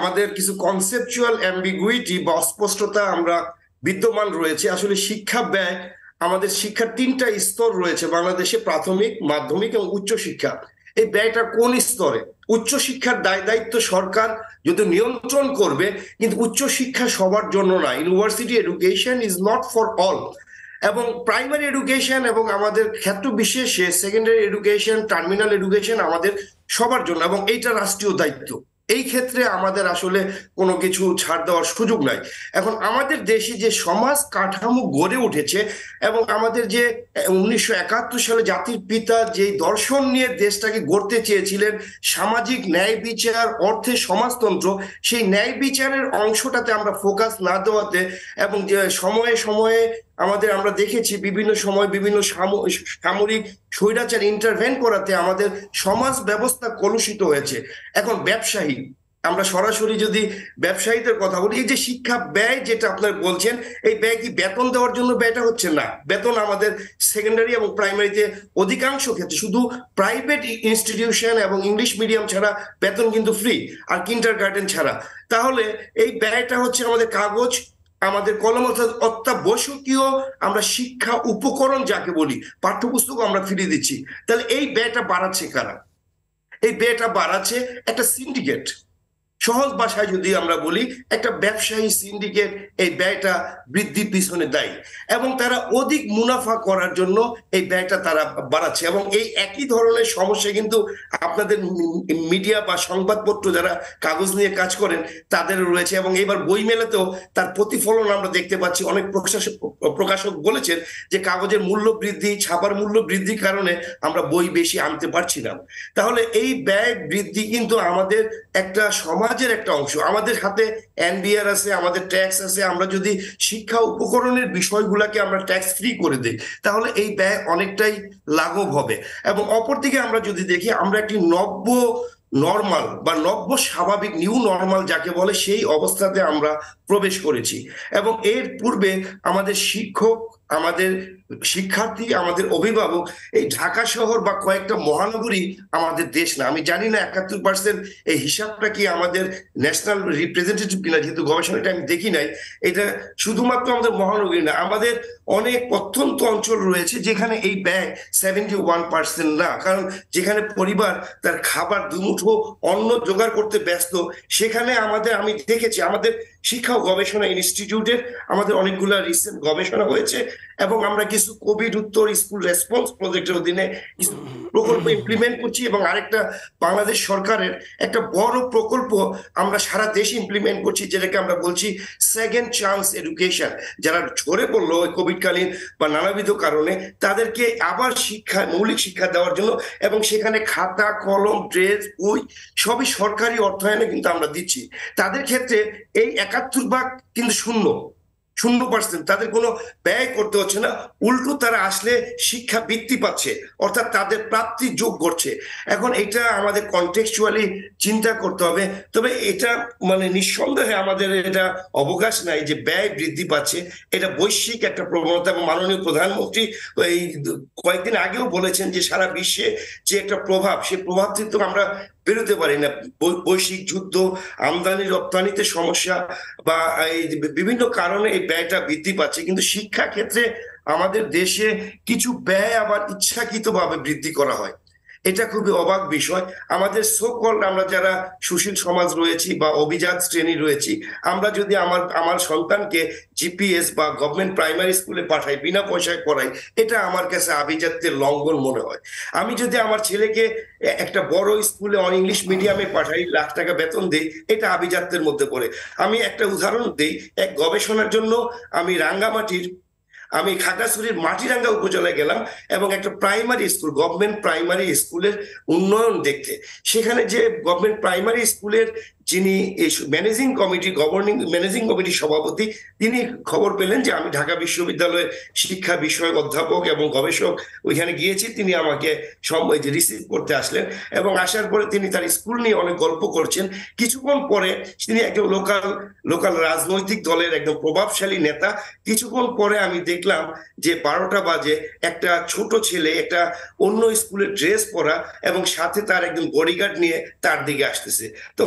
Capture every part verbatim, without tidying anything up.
আমাদের কিছু conceptual ambiguity বা অস্পষ্টতা আমরা বিদ্যমান রয়েছে। আসলে শিক্ষা ব্যয়, আমাদের শিক্ষার তিনটা স্তর রয়েছে বাংলাদেশে, প্রাথমিক, মাধ্যমিক এবং উচ্চশিক্ষা। এই ব্যয়টা কোন স্তরে? উচ্চশিক্ষার দায় দায়িত্ব সরকার যদি নিয়ন্ত্রণ করবে, কিন্তু উচ্চশিক্ষা সবার জন্য না। University education is not for all. এবং প্রাইমারি এডুকেশন এবং আমাদের ক্ষেত্র বিশেষে সেকেন্ডারি এডুকেশন, টার্মিনাল এডুকেশন আমাদের সবার জন্য, এবং এইটা রাষ্ট্রীয় দায়িত্ব। এই ক্ষেত্রে আমাদের আসলে কোনো কিছু ছাড় দেওয়ার সুযোগ নাই। এখন আমাদের দেশে যে সমাজ কাঠামো গড়ে উঠেছে, এবং আমাদের যে উনিশশো একাত্তর সালে জাতির পিতা যে দর্শন নিয়ে দেশটাকে গড়তে চেয়েছিলেন, সামাজিক ন্যায় বিচার, অর্থে সমাজতন্ত্র, সেই ন্যায় বিচারের অংশটাতে আমরা ফোকাস না দেওয়াতে, এবং যে সময়ে সময়ে আমাদের আমরা দেখেছি বিভিন্ন সময় বিভিন্ন সামরিক স্বৈরাচার ইন্টারভেন করাতে আমাদের সমাজ ব্যবস্থা কলুষিত হয়েছে। এখন ব্যবসায়ী, আমরা সরাসরি যদি ব্যবসায়ীদের কথা বলি, এই যে শিক্ষা ব্যয় যেটা আপনারা বলছেন, এই ব্যয় কি বেতন দেওয়ার জন্য ব্যয়টা হচ্ছে? না, বেতন আমাদের সেকেন্ডারি এবং প্রাইমারিতে অধিকাংশ ক্ষেত্রে, শুধু প্রাইভেট ইনস্টিটিউশন এবং ইংলিশ মিডিয়াম ছাড়া বেতন কিন্তু ফ্রি, আর কিন্ডার গার্ডেন ছাড়া। তাহলে এই ব্যয়টা হচ্ছে আমাদের কাগজ, আমাদের কলম, অত্যাবশ্যকীয় আমরা শিক্ষা উপকরণ যাকে বলি, পাঠ্যপুস্তক আমরা ফিরিয়ে দিচ্ছি। তাহলে এই ব্যয়টা বাড়াচ্ছে কারা? এই ব্যয়টা বাড়াচ্ছে একটা সিন্ডিকেট। সহজ ভাষায় যদি আমরা বলি, একটা ব্যবসায়ী সিন্ডিকেট এই ব্যয়টা বৃদ্ধির পিছনে দায়ী, এবং তারা অধিক মুনাফা করার জন্য এই ব্যয়টা তারা বাড়াচ্ছে। এবং এই একই ধরনের সমস্যা কিন্তু আপনাদের মিডিয়া বা সংবাদপত্র যারা কাগজ নিয়ে কাজ করেন তাদের রয়েছে, এবং এবার বই মেলাতেও তার প্রতিফলন আমরা দেখতে পাচ্ছি। অনেক প্রকাশক প্রকাশক বলেছেন যে কাগজের মূল্য বৃদ্ধি, ছাপার মূল্য বৃদ্ধির কারণে আমরা বই বেশি আনতে পারছি না। তাহলে এই ব্যয় বৃদ্ধি কিন্তু আমাদের একটা সমাজের একটা অংশ। আমাদের হাতে এনবিআর আছে, আমাদের ট্যাক্স আছে। আমরা যদি শিক্ষা উপকরণের বিষয়গুলোকে আমরা ট্যাক্স ফ্রি করে দিই, তাহলে এই ব্যয় অনেকটাই লাঘব হবে। এবং অপরদিকে আমরা যদি দেখি, আমরা একটি নব্য নর্মাল বা নব্য স্বাভাবিক, নিউ নর্মাল যাকে বলে, সেই অবস্থাতে আমরা প্রবেশ করেছি। এবং এর পূর্বে আমাদের শিক্ষক, আমাদের শিক্ষার্থী, আমাদের অভিভাবক, এই ঢাকা শহর বা কয়েকটা মহানগরী আমাদের দেশ না। আমি জানি না একাত্তর পার্সেন্ট এই হিসাবটা কি আমাদের ন্যাশনাল রিপ্রেজেন্টেটিভ কিনা, যেহেতু গবেষণাটা আমি দেখি নাই। এটা শুধুমাত্র আমাদের মহানগরী না, আমাদের অনেক প্রত্যন্ত অঞ্চল রয়েছে যেখানে এই ব্যয় সেভেন্টি ওয়ান পার্সেন্ট না। কারণ যেখানে পরিবার তার খাবার দুমুঠো অন্ন জোগাড় করতে ব্যস্ত, সেখানে আমাদের, আমি দেখেছি আমাদের শিক্ষা ও গবেষণা ইনস্টিটিউটের আমাদের অনেকগুলো রিসেন্ট গবেষণা হয়েছে, এবং আমরা কিছু কোভিড উত্তর স্কুল রেসপন্স প্রজেক্টের অধীনে কিছু প্রকল্প ইমপ্লিমেন্ট করছি। এবং আরেকটা বাংলাদেশ সরকারের একটা বড় প্রকল্প আমরা সারা দেশে ইমপ্লিমেন্ট করছি, যেটাকে আমরা বলছি সেকেন্ড চান্স এডুকেশন। যারা ঝরে পড়লো ওই কোভিডকালীন বা নানাবিধ কারণে, তাদেরকে আবার শিক্ষা, মৌলিক শিক্ষা দেওয়ার জন্য, এবং সেখানে খাতা, কলম, ড্রেস, বই সবই সরকারি অর্থায়নে কিন্তু আমরা দিচ্ছি। তাদের ক্ষেত্রে এই একাত্তর ভাগ কিন্তু শূন্য শূন্য পার্সেন্ট, তাদের কোনো ব্যয় করতে হচ্ছে না, উল্টো তারা আসলে শিক্ষা বৃত্তি পাচ্ছে, অর্থাৎ তাদের প্রাপ্তি যোগ করছে। এখন এটা আমাদের কনটেক্সচুয়ালি চিন্তা করতে হবে। তবে এটা মানে নিঃসন্দেহে আমাদের এটা অবকাশ নাই যে ব্যয় বৃদ্ধি পাচ্ছে, এটা বৈশ্বিক একটা প্রবণতা। এবং মাননীয় প্রধানমন্ত্রী এই কয়েকদিন আগেও বলেছেন যে সারা বিশ্বে যে একটা প্রভাব, সেই প্রভাব থেকে আমরা বেরোতে পারি না। বৈশ্বিক যুদ্ধ, আমদানি রপ্তানিতে সমস্যা, বা এই বিভিন্ন কারণে এই ব্যয়টা বৃদ্ধি পাচ্ছে। কিন্তু শিক্ষা ক্ষেত্রে আমাদের দেশে কিছু ব্যয় আবার ইচ্ছাকৃতভাবে বৃদ্ধি করা হয়, এটা খুবই অবাক বিষয়। আমাদের সোকল আমরা যারা সুশীল সমাজ রয়েছি বা অভিজাত শ্রেণী রয়েছি, আমরা যদি আমার আমার সন্তানকে জিপিএস বা গভর্নমেন্ট প্রাইমারি স্কুলে পাঠাই, বিনা পয়সায় পড়াই, এটা আমার কাছে আভিজাত্যের লঙ্ঘন মনে হয়। আমি যদি আমার ছেলেকে একটা বড় স্কুলে অন ইংলিশ মিডিয়ামে পাঠাই, লাখ টাকা বেতন দিই, এটা আভিজাত্যের মধ্যে পড়ে। আমি একটা উদাহরণ দিই, এক গবেষণার জন্য আমি রাঙ্গামাটির আমি খাগড়াছড়ির মাটিরাঙ্গা উপজেলায় গেলাম, এবং একটা প্রাইমারি স্কুল, গভর্নমেন্ট প্রাইমারি স্কুলের উন্নয়ন দেখতে। সেখানে যে গভর্নমেন্ট প্রাইমারি স্কুলের যিনি ম্যানেজিং কমিটি, গভর্নিং ম্যানেজিং কমিটির সভাপতি, তিনি খবর পেলেন যে আমি ঢাকা বিশ্ববিদ্যালয়ের শিক্ষা বিষয়ক অধ্যাপক এবং গবেষক, ওইখানে গিয়েছি। তিনি আমাকে রিসিভ করতে আসলেন, এবং আসার পরে তিনি তার স্কুল নিয়ে অনেক গল্প করছেন। কিছুক্ষণ পরে তিনি একজন লোকাল লোকাল রাজনৈতিক দলের একদম প্রভাবশালী নেতা। কিছুক্ষণ পরে আমি দেখলাম যে বারোটা বাজে একটা ছোট ছেলে একটা অন্য স্কুলের ড্রেস পরা এবং সাথে তার একজন বডিগার্ড নিয়ে তার দিকে আসতেছে। তখন আমি বললাম,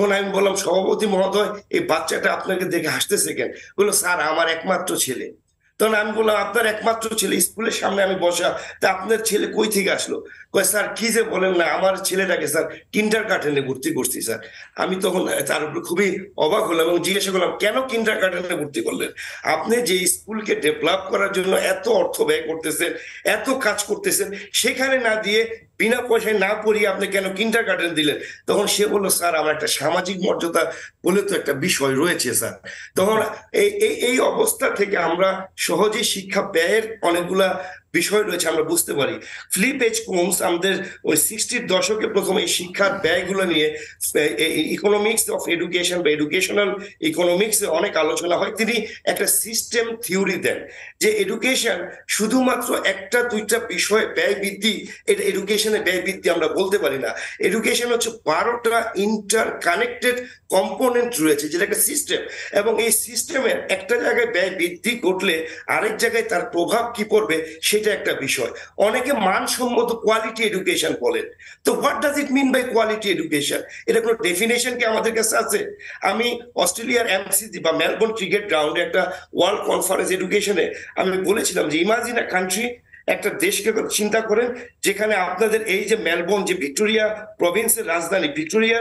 বললাম সভাপতি মহোদয় এই বাচ্চাটা আপনাকে দেখে হাসতেছে কেন? বললো স্যার আমার একমাত্র ছেলে। তখন আমি বললাম আপনার একমাত্র ছেলে, স্কুলের সামনে আমি বসা, তা আপনার ছেলে কই থেকে আসলো? কয় স্যার কি যে বলেন না, আমার ছেলেটাকে স্যার কিন্ডার গার্ডেনে ভর্তি করছি স্যার। আমি তখন তার উপর খুবই অবাক হলাম এবং জিজ্ঞাসা করলাম কেন কিন্ডার গার্ডেনে ভর্তি করলেন? আপনি যে স্কুলকে ডেভেলপ করার জন্য এত অর্থ ব্যয় করতেছেন, এত কাজ করতেছেন, সেখানে না দিয়ে বিনা পয়সায় না পড়িয়ে আপনি কেন কিন্ডার গার্ডেন দিলেন? তখন সে বললো স্যার আমার একটা সামাজিক মর্যাদা বলে তো একটা বিষয় রয়েছে স্যার। তখন এই এই অবস্থা থেকে আমরা সহজে শিক্ষা ব্যয়ের অনেকগুলা বিষয় রয়েছে আমরা বুঝতে পারি। ফিলিপ এইচ কোমস আমাদের ওই সিক্সটির দশকে প্রথম এই শিক্ষার ব্যয়গুলো নিয়ে ইকোনমিক্স অফ এডুকেশন বা এডুকেশনাল ইকোনমিক্স অনেক আলোচনা হয়। তিনি একটা সিস্টেম থিওরি দেন যে এডুকেশন শুধুমাত্র একটা দুইটা বিষয়ে ব্যয় বৃদ্ধি, এটা এডুকেশনের ব্যয় বৃদ্ধি আমরা বলতে পারি না। এডুকেশন হচ্ছে বারোটা ইন্টার কানেক্টেড কম্পোনেন্ট রয়েছে যেটা একটা সিস্টেম, এবং এই সিস্টেমের একটা জায়গায় ব্যয় বৃদ্ধি ঘটলে আরেক জায়গায় তার প্রভাব কি পড়বে সেটা একটা বিষয়। অনেকে মানসম্মত কোয়ালিটি এডুকেশন বলেন, তো what does it mean by quality education? এটা কোনো ডেফিনেশন কি আমাদের কাছে আছে? আমি অস্ট্রেলিয়ার এমসিসি বা মেলবোর্ন ক্রিকেট গ্রাউন্ডে একটা ওয়ার্ল্ড কনফারেন্স এডুকেশনে আমি বলেছিলাম যে ইমাজিন আ কান্ট্রি, একটা দেশকে চিন্তা করেন যেখানে আপনাদের এই যে মেলবোর্ন, যে ভিক্টোরিয়া প্রভিন্সের রাজধানী, ভিক্টোরিয়ার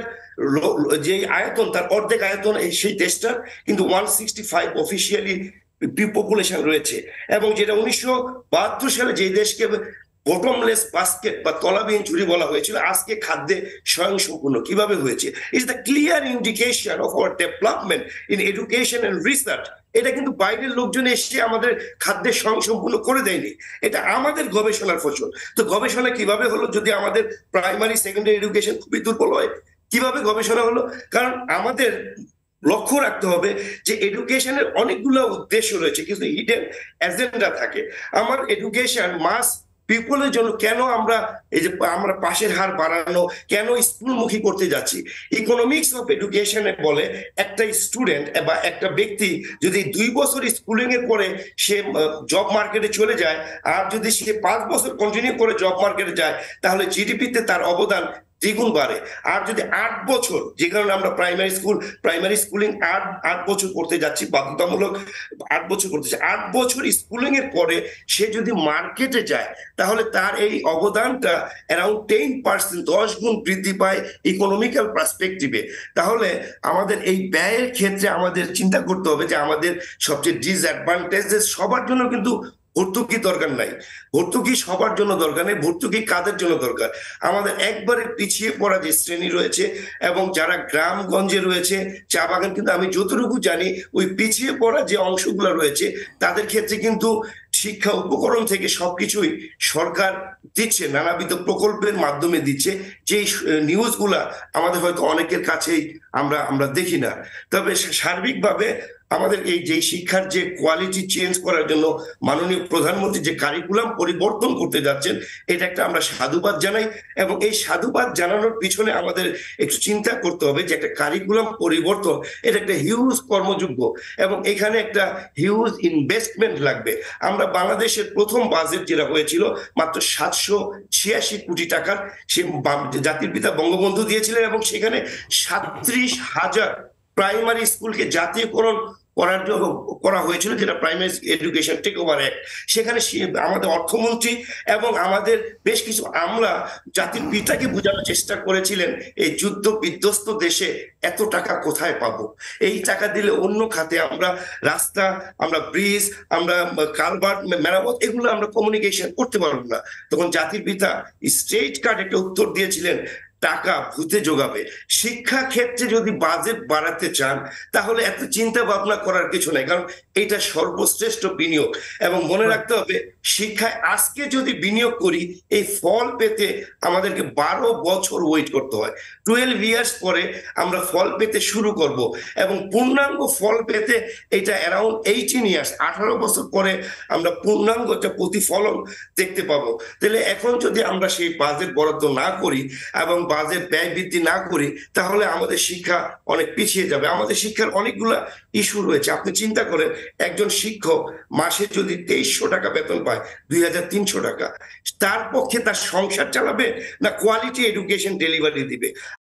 যে আয়তন তার অর্ধেক আয়তন এই সেই দেশটার, কিন্তু one sixty five officially population রয়েছে, এবং যেটা উনিশশো বাহাত্তর সালে যে দেশকে বটমলেস বাস্কেট বা তলাবিহীন ঝুড়ি বলা হয়েছিল, আজকে খাদ্যে স্বয়ংসম্পূর্ণ কিভাবে হয়েছে? Is the clear indication of our development in education and research. এটা কিন্তু বাইরের লোকজন এসে আমাদের খাদ্যের স্বয়ংসম্পূর্ণ করে দেয়নি, এটা আমাদের গবেষণার ফসল। তো গবেষণা কিভাবে হলো যদি আমাদের প্রাইমারি সেকেন্ডারি এডুকেশন খুবই দুর্বল হয়? কিভাবে গবেষণা হলো? কারণ আমাদের লক্ষ্য রাখতে হবে যে এডুকেশনের অনেকগুলো উদ্দেশ্য রয়েছে, কিন্তু হিডেন এজেন্ডা থাকে। আমার এডুকেশন মাস পিপলের জন্য কেন আমরা এই যে আমরা পাশের হার বাড়ানো কেন স্কুলমুখী করতে যাচ্ছি? ইকোনমিক্স অফ এডুকেশনে বলে একটা স্টুডেন্ট বা একটা ব্যক্তি যদি দুই বছর স্কুলিং এর পরে সে জব মার্কেটে চলে যায়, আর যদি সে পাঁচ বছর কন্টিনিউ করে জব মার্কেটে যায়, তাহলে জিডিপিতে তার অবদান দ্বিগুণ বাড়ে। আর যদি আট বছর, যে কারণে আমরা প্রাইমারি স্কুল প্রাইমারি স্কুলিং আট আট বছর করতে যাচ্ছি, বাধ্যতামূলক আট বছর করতে যাচ্ছি, আট বছর স্কুলিং এর পরে সে যদি মার্কেটে যায়, তাহলে তার এই অবদানটা অ্যারাউন্ড টেন পার্সেন্ট দশ গুণ বৃদ্ধি পায় ইকোনমিক্যাল পার্সপেক্টিভে। তাহলে আমাদের এই ব্যয়ের ক্ষেত্রে আমাদের চিন্তা করতে হবে যে আমাদের সবচেয়ে ডিসঅ্যাডভান্টেজেস সবার জন্য কিন্তু ভর্তুকি দরকার নাই। ভর্তুকি সবার জন্য দরকার নেই, ভর্তুকি কাদের জন্য দরকার? আমাদের একবারে পিছিয়ে পড়া যে শ্রেণী রয়েছে এবং যারা গ্রামগঞ্জে রয়েছে, চা বাগান, কিন্তু আমি যতটুকু জানি ওই পিছিয়ে পড়া যে অংশগুলো রয়েছে তাদের ক্ষেত্রে কিন্তু শিক্ষা উপকরণ থেকে সবকিছুই সরকার দিচ্ছে, নানাবিধ প্রকল্পের মাধ্যমে দিচ্ছে, যে নিউজগুলা আমাদের হয়তো অনেকের কাছেই আমরা আমরা দেখি না। তবে সার্বিকভাবে আমাদের এই যে শিক্ষার যে কোয়ালিটি চেঞ্জ করার জন্য মাননীয় প্রধানমন্ত্রী যে কারিকুলাম পরিবর্তন করতে যাচ্ছেন, এটা একটা আমরা সাধুবাদ জানাই, এবং এই সাধুবাদ জানানোর পিছনে আমাদের একটু চিন্তা করতে হবে যে একটা কারিকুলাম পরিবর্তন এটা একটা হিউজ কর্মযোগ্য, এবং এখানে একটা হিউজ ইনভেস্টমেন্ট লাগবে। আমরা বাংলাদেশের প্রথম বাজেট যেটা হয়েছিল মাত্র সাতশো ছিয়াশি কোটি টাকার, সে জাতির পিতা বঙ্গবন্ধু দিয়েছিলেন, এবং সেখানে সাতত্রিশ হাজার প্রাইমারি স্কুলকে জাতীয়করণ করার জন্য করা হয়েছিল, যেটা primary education take over act. সেখানে আমাদের অর্থমন্ত্রী এবং আমাদের বেশ কিছু আমলা জাতির পিতাকে বোঝানোর চেষ্টা করেছিলেন এই যুদ্ধ বিধ্বস্ত দেশে এত টাকা কোথায় পাবো, এই টাকা দিলে অন্য খাতে আমরা রাস্তা, আমরা ব্রিজ, আমরা কালভার্ট মেরামত, এগুলো আমরা কমিউনিকেশন করতে পারবো না। তখন জাতির পিতা স্ট্রেট কাট একটা উত্তর দিয়েছিলেন, টাকা ভূতে যোগাবে। শিক্ষা ক্ষেত্রে যদি বাজেট বাড়াতে চান তাহলে এত চিন্তা ভাবনা করার কিছু নাই, কারণ এটা সর্বশ্রেষ্ঠ বিনিয়োগ। এবং মনে রাখতে হবে শিক্ষায় আজকে যদি বিনিয়োগ করি এই ফল পেতে আমাদেরকে বারো বছর ওয়েট করতে হয়, টুয়েলভ ইয়ার্স পরে আমরা ফল পেতে শুরু করব, এবং পূর্ণাঙ্গ ফল পেতে এটা অ্যারাউন্ড এইটিন ইয়ার্স আঠারো বছর পরে আমরা পূর্ণাঙ্গ একটা প্রতিফলন দেখতে পাবো। তাহলে এখন যদি আমরা সেই বাজেট বরাদ্দ না করি এবং বাজেট ব্যয় বৃদ্ধি না করি, তাহলে আমাদের শিক্ষা অনেক পিছিয়ে যাবে। আমাদের শিক্ষার অনেকগুলা ইস্যু রয়েছে। আপনি চিন্তা করেন একজন শিক্ষক মাসে যদি তেইশশো টাকা বেতন পায়, দুই হাজার তিনশো টাকা, তার পক্ষে তার সংসার চালাবে না কোয়ালিটি এডুকেশন ডেলিভারি দিবে?